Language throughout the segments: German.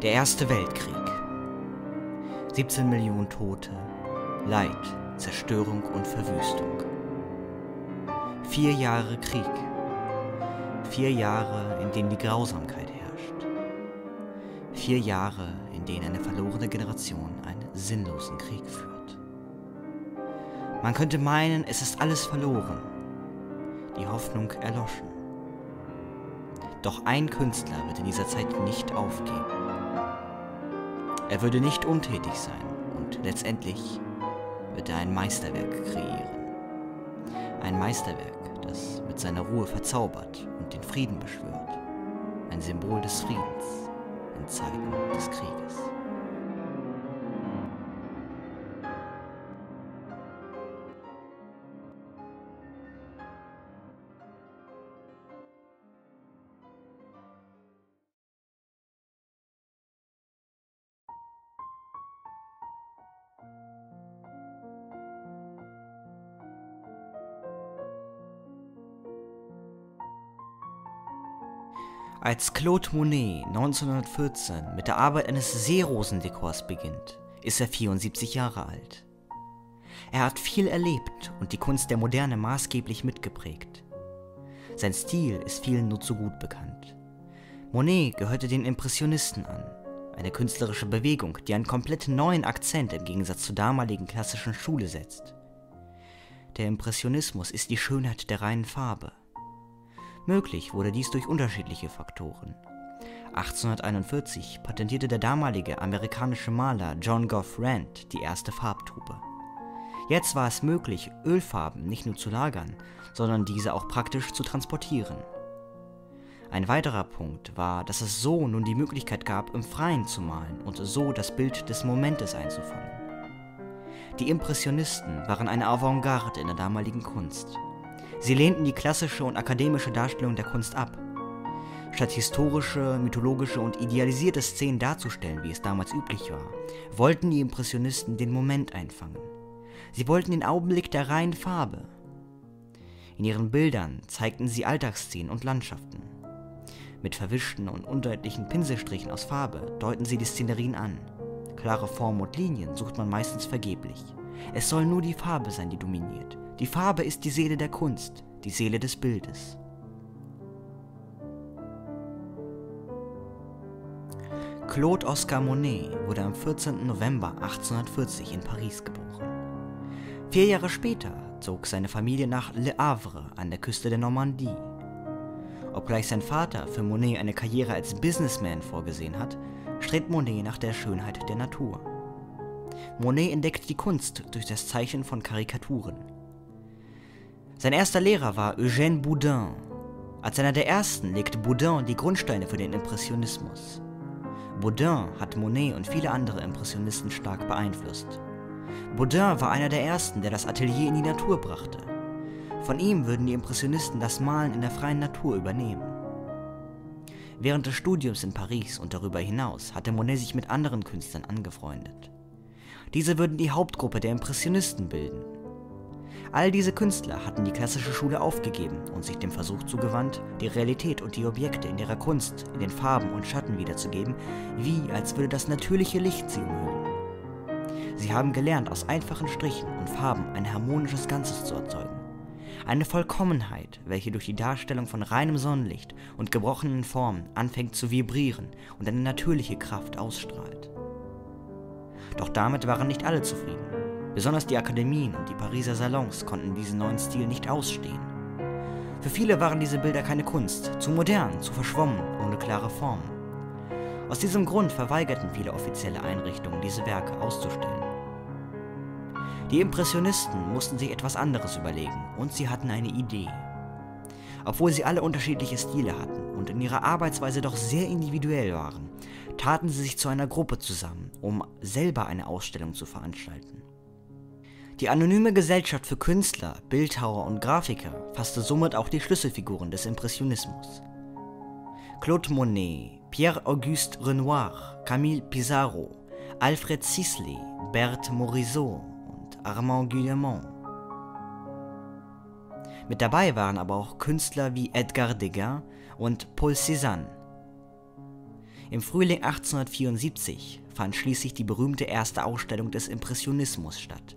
Der Erste Weltkrieg. 17 Millionen Tote, Leid, Zerstörung und Verwüstung. 4 Jahre Krieg. 4 Jahre, in denen die Grausamkeit herrscht. 4 Jahre, in denen eine verlorene Generation einen sinnlosen Krieg führt. Man könnte meinen, es ist alles verloren. Die Hoffnung erloschen. Doch ein Künstler wird in dieser Zeit nicht aufgeben. Er würde nicht untätig sein und letztendlich wird er ein Meisterwerk kreieren. Ein Meisterwerk, das mit seiner Ruhe verzaubert und den Frieden beschwört. Ein Symbol des Friedens in Zeiten des Krieges. Als Claude Monet 1914 mit der Arbeit eines Seerosendekors beginnt, ist er 74 Jahre alt. Er hat viel erlebt und die Kunst der Moderne maßgeblich mitgeprägt. Sein Stil ist vielen nur zu gut bekannt. Monet gehörte den Impressionisten an, eine künstlerische Bewegung, die einen komplett neuen Akzent im Gegensatz zur damaligen klassischen Schule setzt. Der Impressionismus ist die Schönheit der reinen Farbe. Möglich wurde dies durch unterschiedliche Faktoren. 1841 patentierte der damalige amerikanische Maler John Gough Rand die erste Farbtube. Jetzt war es möglich, Ölfarben nicht nur zu lagern, sondern diese auch praktisch zu transportieren. Ein weiterer Punkt war, dass es so nun die Möglichkeit gab, im Freien zu malen und so das Bild des Momentes einzufangen. Die Impressionisten waren eine Avantgarde in der damaligen Kunst. Sie lehnten die klassische und akademische Darstellung der Kunst ab. Statt historische, mythologische und idealisierte Szenen darzustellen, wie es damals üblich war, wollten die Impressionisten den Moment einfangen. Sie wollten den Augenblick der reinen Farbe. In ihren Bildern zeigten sie Alltagsszenen und Landschaften. Mit verwischten und undeutlichen Pinselstrichen aus Farbe deuten sie die Szenerien an. Klare Formen und Linien sucht man meistens vergeblich. Es soll nur die Farbe sein, die dominiert. Die Farbe ist die Seele der Kunst, die Seele des Bildes. Claude Oscar Monet wurde am 14. November 1840 in Paris geboren. 4 Jahre später zog seine Familie nach Le Havre an der Küste der Normandie. Obgleich sein Vater für Monet eine Karriere als Businessman vorgesehen hat, strebt Monet nach der Schönheit der Natur. Monet entdeckt die Kunst durch das Zeichnen von Karikaturen. Sein erster Lehrer war Eugène Boudin. Als einer der ersten legte Boudin die Grundsteine für den Impressionismus. Boudin hat Monet und viele andere Impressionisten stark beeinflusst. Boudin war einer der ersten, der das Atelier in die Natur brachte. Von ihm würden die Impressionisten das Malen in der freien Natur übernehmen. Während des Studiums in Paris und darüber hinaus hatte Monet sich mit anderen Künstlern angefreundet. Diese würden die Hauptgruppe der Impressionisten bilden. All diese Künstler hatten die klassische Schule aufgegeben und sich dem Versuch zugewandt, die Realität und die Objekte in ihrer Kunst in den Farben und Schatten wiederzugeben, wie als würde das natürliche Licht sie umhüllen. Sie haben gelernt, aus einfachen Strichen und Farben ein harmonisches Ganzes zu erzeugen. Eine Vollkommenheit, welche durch die Darstellung von reinem Sonnenlicht und gebrochenen Formen anfängt zu vibrieren und eine natürliche Kraft ausstrahlt. Doch damit waren nicht alle zufrieden. Besonders die Akademien und die Pariser Salons konnten diesen neuen Stil nicht ausstehen. Für viele waren diese Bilder keine Kunst, zu modern, zu verschwommen, ohne klare Formen. Aus diesem Grund verweigerten viele offizielle Einrichtungen, diese Werke auszustellen. Die Impressionisten mussten sich etwas anderes überlegen und sie hatten eine Idee. Obwohl sie alle unterschiedliche Stile hatten und in ihrer Arbeitsweise doch sehr individuell waren, taten sie sich zu einer Gruppe zusammen, um selber eine Ausstellung zu veranstalten. Die anonyme Gesellschaft für Künstler, Bildhauer und Grafiker fasste somit auch die Schlüsselfiguren des Impressionismus. Claude Monet, Pierre-Auguste Renoir, Camille Pissarro, Alfred Sisley, Berthe Morisot und Armand Guillemot. Mit dabei waren aber auch Künstler wie Edgar Degas und Paul Cézanne. Im Frühling 1874 fand schließlich die berühmte erste Ausstellung des Impressionismus statt.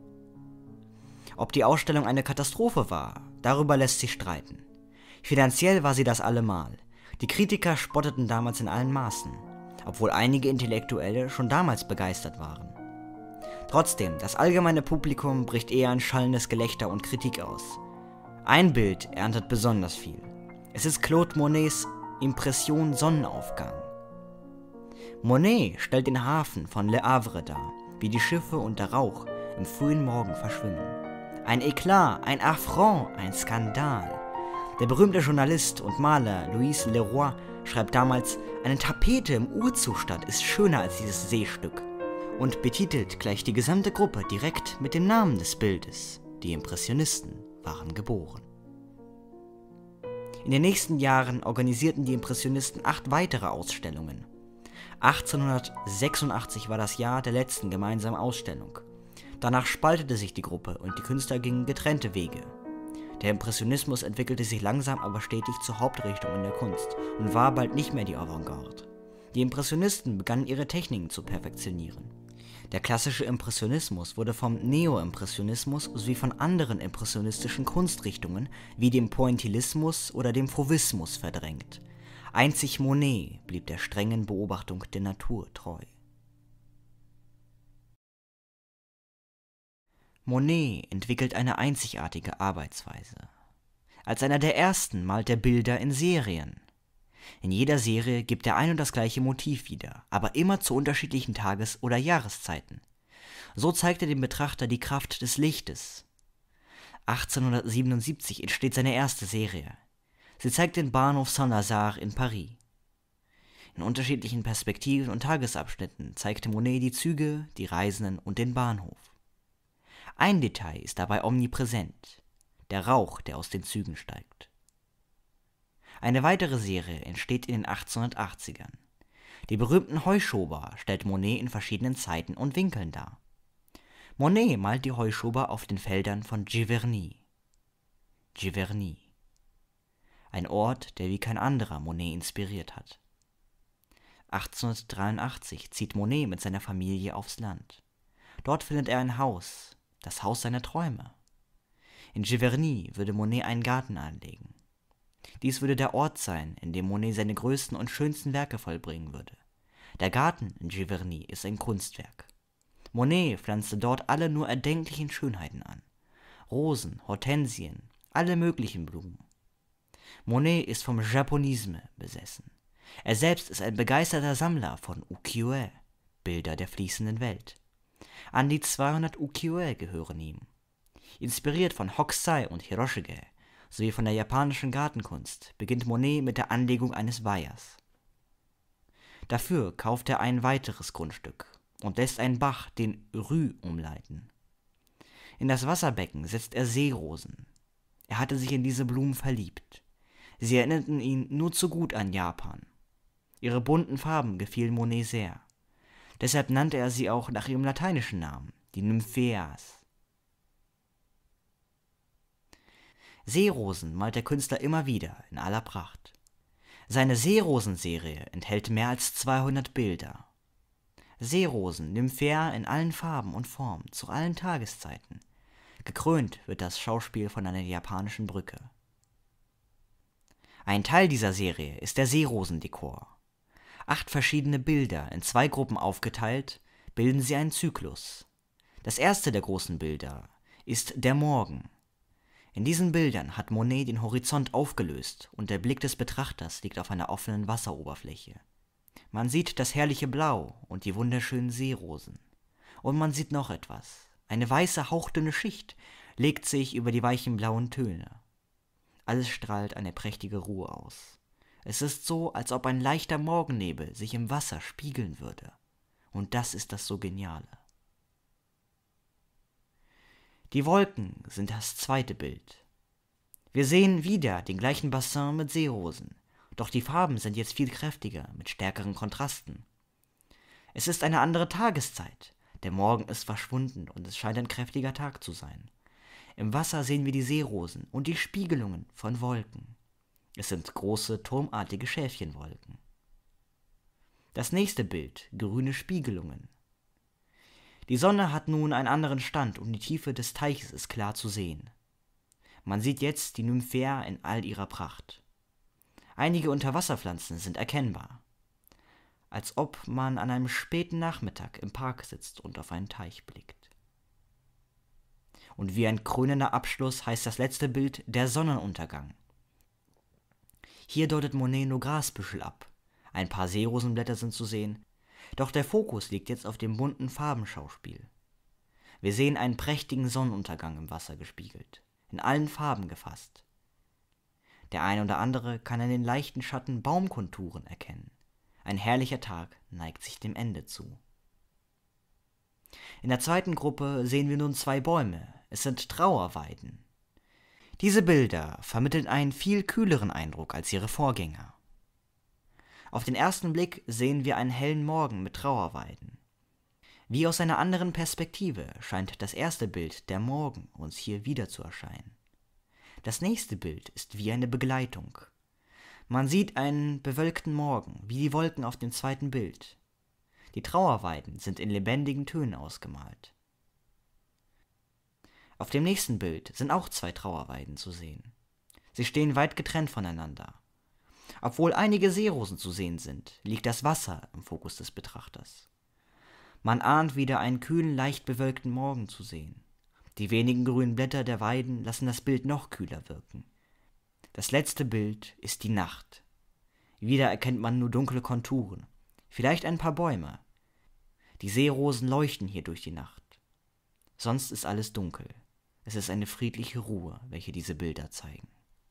Ob die Ausstellung eine Katastrophe war, darüber lässt sich streiten. Finanziell war sie das allemal. Die Kritiker spotteten damals in allen Maßen, obwohl einige Intellektuelle schon damals begeistert waren. Trotzdem, das allgemeine Publikum bricht eher ein schallendes Gelächter und Kritik aus. Ein Bild erntet besonders viel. Es ist Claude Monets Impression Sonnenaufgang. Monet stellt den Hafen von Le Havre dar, wie die Schiffe und der Rauch im frühen Morgen verschwimmen. Ein Eklat, ein Affront, ein Skandal. Der berühmte Journalist und Maler Louis Leroy schreibt damals, eine Tapete im Urzustand ist schöner als dieses Seestück und betitelt gleich die gesamte Gruppe direkt mit dem Namen des Bildes. Die Impressionisten waren geboren. In den nächsten Jahren organisierten die Impressionisten 8 weitere Ausstellungen. 1886 war das Jahr der letzten gemeinsamen Ausstellung. Danach spaltete sich die Gruppe und die Künstler gingen getrennte Wege. Der Impressionismus entwickelte sich langsam aber stetig zur Hauptrichtung in der Kunst und war bald nicht mehr die Avantgarde. Die Impressionisten begannen ihre Techniken zu perfektionieren. Der klassische Impressionismus wurde vom Neoimpressionismus sowie von anderen impressionistischen Kunstrichtungen wie dem Pointillismus oder dem Fauvismus verdrängt. Einzig Monet blieb der strengen Beobachtung der Natur treu. Monet entwickelt eine einzigartige Arbeitsweise. Als einer der ersten malt er Bilder in Serien. In jeder Serie gibt er ein und das gleiche Motiv wieder, aber immer zu unterschiedlichen Tages- oder Jahreszeiten. So zeigt er dem Betrachter die Kraft des Lichtes. 1877 entsteht seine erste Serie. Sie zeigt den Bahnhof Saint-Lazare in Paris. In unterschiedlichen Perspektiven und Tagesabschnitten zeigte Monet die Züge, die Reisenden und den Bahnhof. Ein Detail ist dabei omnipräsent: der Rauch, der aus den Zügen steigt. Eine weitere Serie entsteht in den 1880ern. Die berühmten Heuschober stellt Monet in verschiedenen Zeiten und Winkeln dar. Monet malt die Heuschober auf den Feldern von Giverny. Giverny. Ein Ort, der wie kein anderer Monet inspiriert hat. 1883 zieht Monet mit seiner Familie aufs Land. Dort findet er ein Haus, das Haus seiner Träume. In Giverny würde Monet einen Garten anlegen. Dies würde der Ort sein, in dem Monet seine größten und schönsten Werke vollbringen würde. Der Garten in Giverny ist ein Kunstwerk. Monet pflanzte dort alle nur erdenklichen Schönheiten an. Rosen, Hortensien, alle möglichen Blumen. Monet ist vom Japonisme besessen. Er selbst ist ein begeisterter Sammler von Ukiyo-e, Bilder der fließenden Welt. An die 200 Ukiyo-e gehören ihm. Inspiriert von Hokusai und Hiroshige sowie von der japanischen Gartenkunst beginnt Monet mit der Anlegung eines Weihers. Dafür kauft er ein weiteres Grundstück und lässt einen Bach, den Rü, umleiten. In das Wasserbecken setzt er Seerosen. Er hatte sich in diese Blumen verliebt. Sie erinnerten ihn nur zu gut an Japan. Ihre bunten Farben gefielen Monet sehr. Deshalb nannte er sie auch nach ihrem lateinischen Namen, die Nymphaeas. Seerosen malt der Künstler immer wieder in aller Pracht. Seine Seerosenserie enthält mehr als 200 Bilder. Seerosen, Nymphaea in allen Farben und Formen, zu allen Tageszeiten. Gekrönt wird das Schauspiel von einer japanischen Brücke. Ein Teil dieser Serie ist der Seerosendekor. 8 verschiedene Bilder, in 2 Gruppen aufgeteilt, bilden sie einen Zyklus. Das erste der großen Bilder ist der Morgen. In diesen Bildern hat Monet den Horizont aufgelöst und der Blick des Betrachters liegt auf einer offenen Wasseroberfläche. Man sieht das herrliche Blau und die wunderschönen Seerosen. Und man sieht noch etwas. Eine weiße, hauchdünne Schicht legt sich über die weichen blauen Töne. Alles strahlt eine prächtige Ruhe aus. Es ist so, als ob ein leichter Morgennebel sich im Wasser spiegeln würde. Und das ist das so Geniale. Die Wolken sind das zweite Bild. Wir sehen wieder den gleichen Bassin mit Seerosen, doch die Farben sind jetzt viel kräftiger, mit stärkeren Kontrasten. Es ist eine andere Tageszeit. Der Morgen ist verschwunden und es scheint ein kräftiger Tag zu sein. Im Wasser sehen wir die Seerosen und die Spiegelungen von Wolken. Es sind große, turmartige Schäfchenwolken. Das nächste Bild, grüne Spiegelungen. Die Sonne hat nun einen anderen Stand und die Tiefe des Teiches ist klar zu sehen. Man sieht jetzt die Nymphäa in all ihrer Pracht. Einige Unterwasserpflanzen sind erkennbar, als ob man an einem späten Nachmittag im Park sitzt und auf einen Teich blickt. Und wie ein krönender Abschluss heißt das letzte Bild der Sonnenuntergang. Hier deutet Monet nur Grasbüschel ab, ein paar Seerosenblätter sind zu sehen, doch der Fokus liegt jetzt auf dem bunten Farbenschauspiel. Wir sehen einen prächtigen Sonnenuntergang im Wasser gespiegelt, in allen Farben gefasst. Der eine oder andere kann an den leichten Schatten Baumkonturen erkennen. Ein herrlicher Tag neigt sich dem Ende zu. In der zweiten Gruppe sehen wir nun zwei Bäume, es sind Trauerweiden. Diese Bilder vermitteln einen viel kühleren Eindruck als ihre Vorgänger. Auf den ersten Blick sehen wir einen hellen Morgen mit Trauerweiden. Wie aus einer anderen Perspektive scheint das erste Bild, der Morgen, uns hier wieder zu erscheinen. Das nächste Bild ist wie eine Begleitung. Man sieht einen bewölkten Morgen, wie die Wolken auf dem zweiten Bild. Die Trauerweiden sind in lebendigen Tönen ausgemalt. Auf dem nächsten Bild sind auch zwei Trauerweiden zu sehen. Sie stehen weit getrennt voneinander. Obwohl einige Seerosen zu sehen sind, liegt das Wasser im Fokus des Betrachters. Man ahnt wieder einen kühlen, leicht bewölkten Morgen zu sehen. Die wenigen grünen Blätter der Weiden lassen das Bild noch kühler wirken. Das letzte Bild ist die Nacht. Wieder erkennt man nur dunkle Konturen, vielleicht ein paar Bäume. Die Seerosen leuchten hier durch die Nacht. Sonst ist alles dunkel. Es ist eine friedliche Ruhe, welche diese Bilder zeigen.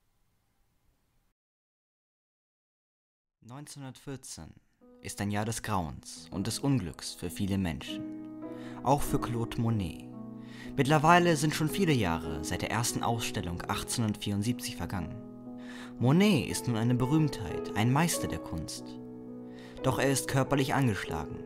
1914 ist ein Jahr des Grauens und des Unglücks für viele Menschen, auch für Claude Monet. Mittlerweile sind schon viele Jahre seit der ersten Ausstellung 1874 vergangen. Monet ist nun eine Berühmtheit, ein Meister der Kunst. Doch er ist körperlich angeschlagen.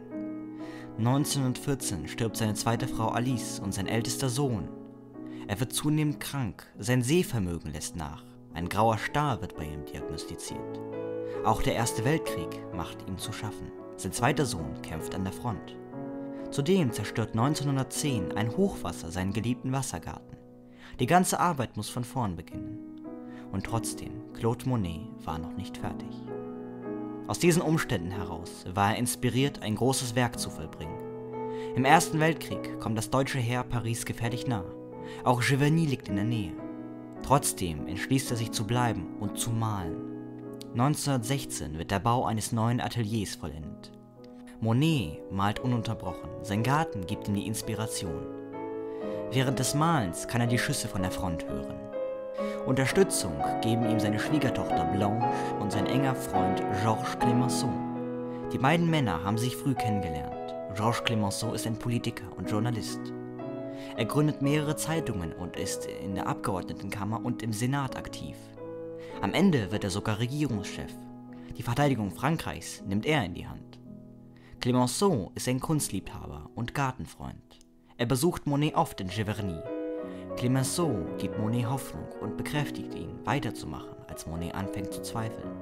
1914 stirbt seine zweite Frau Alice und sein ältester Sohn. Er wird zunehmend krank, sein Sehvermögen lässt nach, ein grauer Star wird bei ihm diagnostiziert. Auch der Erste Weltkrieg macht ihm zu schaffen. Sein zweiter Sohn kämpft an der Front. Zudem zerstört 1910 ein Hochwasser seinen geliebten Wassergarten. Die ganze Arbeit muss von vorn beginnen. Und trotzdem, Claude Monet war noch nicht fertig. Aus diesen Umständen heraus war er inspiriert, ein großes Werk zu vollbringen. Im Ersten Weltkrieg kommt das deutsche Heer Paris gefährlich nah. Auch Giverny liegt in der Nähe. Trotzdem entschließt er sich zu bleiben und zu malen. 1916 wird der Bau eines neuen Ateliers vollendet. Monet malt ununterbrochen, sein Garten gibt ihm die Inspiration. Während des Malens kann er die Schüsse von der Front hören. Unterstützung geben ihm seine Schwiegertochter Blanche und sein enger Freund Georges Clemenceau. Die beiden Männer haben sich früh kennengelernt. Georges Clemenceau ist ein Politiker und Journalist. Er gründet mehrere Zeitungen und ist in der Abgeordnetenkammer und im Senat aktiv. Am Ende wird er sogar Regierungschef. Die Verteidigung Frankreichs nimmt er in die Hand. Clemenceau ist ein Kunstliebhaber und Gartenfreund. Er besucht Monet oft in Giverny. Clemenceau gibt Monet Hoffnung und bekräftigt ihn, weiterzumachen, als Monet anfängt zu zweifeln.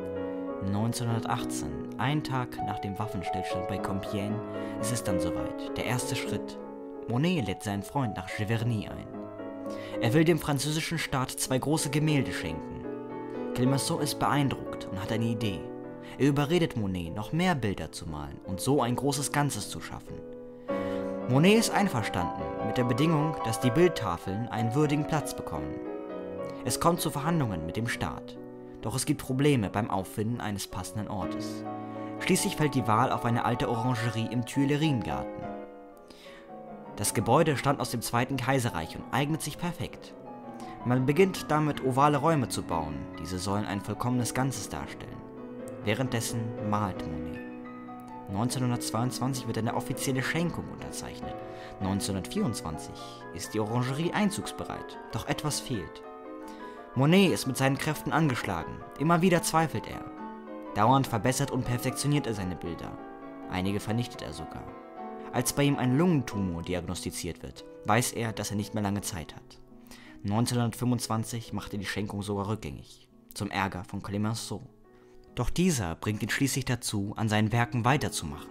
1918, ein Tag nach dem Waffenstillstand bei Compiègne, ist es dann soweit, der erste Schritt. Monet lädt seinen Freund nach Giverny ein. Er will dem französischen Staat zwei große Gemälde schenken. Clemenceau ist beeindruckt und hat eine Idee. Er überredet Monet, noch mehr Bilder zu malen und so ein großes Ganzes zu schaffen. Monet ist einverstanden, mit der Bedingung, dass die Bildtafeln einen würdigen Platz bekommen. Es kommt zu Verhandlungen mit dem Staat, doch es gibt Probleme beim Auffinden eines passenden Ortes. Schließlich fällt die Wahl auf eine alte Orangerie im Tuileriengarten. Das Gebäude stammt aus dem Zweiten Kaiserreich und eignet sich perfekt. Man beginnt damit, ovale Räume zu bauen, diese sollen ein vollkommenes Ganzes darstellen. Währenddessen malt Monet. 1922 wird eine offizielle Schenkung unterzeichnet. 1924 ist die Orangerie einzugsbereit, doch etwas fehlt. Monet ist mit seinen Kräften angeschlagen, immer wieder zweifelt er. Dauernd verbessert und perfektioniert er seine Bilder. Einige vernichtet er sogar. Als bei ihm ein Lungentumor diagnostiziert wird, weiß er, dass er nicht mehr lange Zeit hat. 1925 macht er die Schenkung sogar rückgängig, zum Ärger von Clemenceau. Doch dieser bringt ihn schließlich dazu, an seinen Werken weiterzumachen.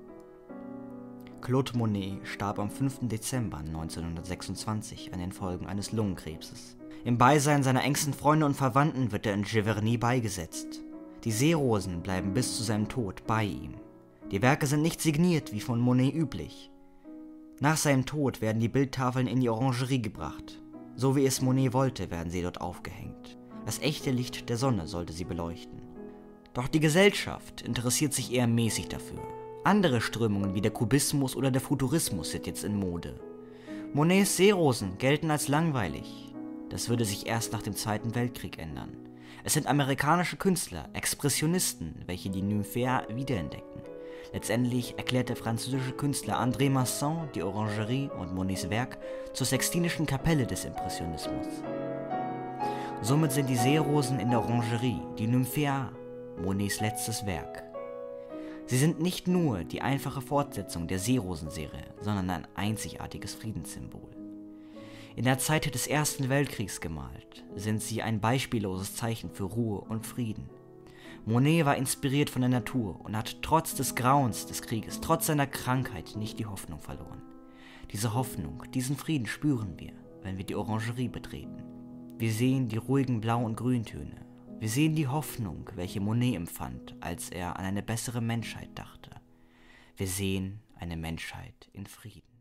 Claude Monet starb am 5. Dezember 1926 an den Folgen eines Lungenkrebses. Im Beisein seiner engsten Freunde und Verwandten wird er in Giverny beigesetzt. Die Seerosen bleiben bis zu seinem Tod bei ihm. Die Werke sind nicht signiert, wie von Monet üblich. Nach seinem Tod werden die Bildtafeln in die Orangerie gebracht. So wie es Monet wollte, werden sie dort aufgehängt. Das echte Licht der Sonne sollte sie beleuchten. Doch die Gesellschaft interessiert sich eher mäßig dafür. Andere Strömungen wie der Kubismus oder der Futurismus sind jetzt in Mode. Monets Seerosen gelten als langweilig. Das würde sich erst nach dem Zweiten Weltkrieg ändern. Es sind amerikanische Künstler, Expressionisten, welche die Nymphaea wiederentdecken. Letztendlich erklärt der französische Künstler André Masson die Orangerie und Monets Werk zur Sextinischen Kapelle des Impressionismus. Somit sind die Seerosen in der Orangerie, die Nymphaea, Monets letztes Werk. Sie sind nicht nur die einfache Fortsetzung der Seerosenserie, sondern ein einzigartiges Friedenssymbol. In der Zeit des Ersten Weltkriegs gemalt, sind sie ein beispielloses Zeichen für Ruhe und Frieden. Monet war inspiriert von der Natur und hat trotz des Grauens des Krieges, trotz seiner Krankheit nicht die Hoffnung verloren. Diese Hoffnung, diesen Frieden spüren wir, wenn wir die Orangerie betreten. Wir sehen die ruhigen Blau- und Grüntöne. Wir sehen die Hoffnung, welche Monet empfand, als er an eine bessere Menschheit dachte. Wir sehen eine Menschheit in Frieden.